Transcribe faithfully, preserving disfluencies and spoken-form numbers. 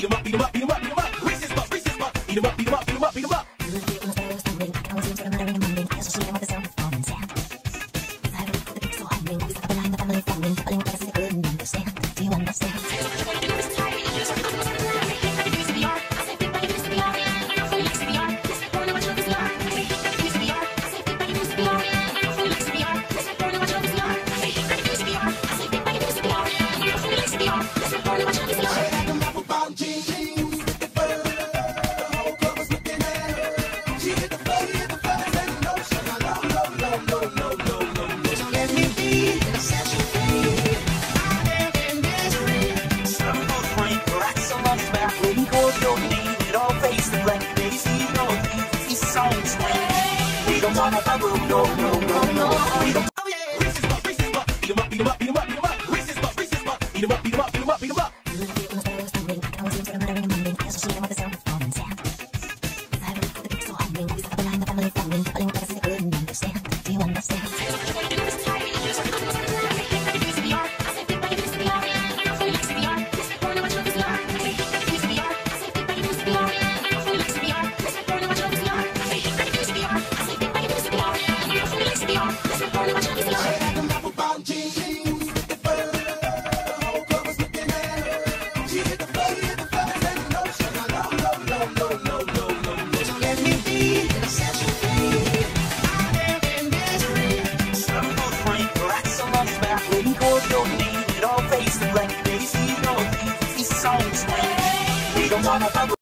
beat 'em up, beat 'em up, beat 'em up, beat 'em up. Racist buck, racist buck. Beat 'em up, beat 'em up, beat 'em up, beat 'em up. Do you understand? No, no, no, no. Oh yeah. Racist buck, racist buck. Beat 'em up, beat 'em up, beat 'em up, beat 'em up. Racist buck, racist buck. Beat 'em up, beat 'em up, beat 'em up, beat 'em up. Do you understand? Let's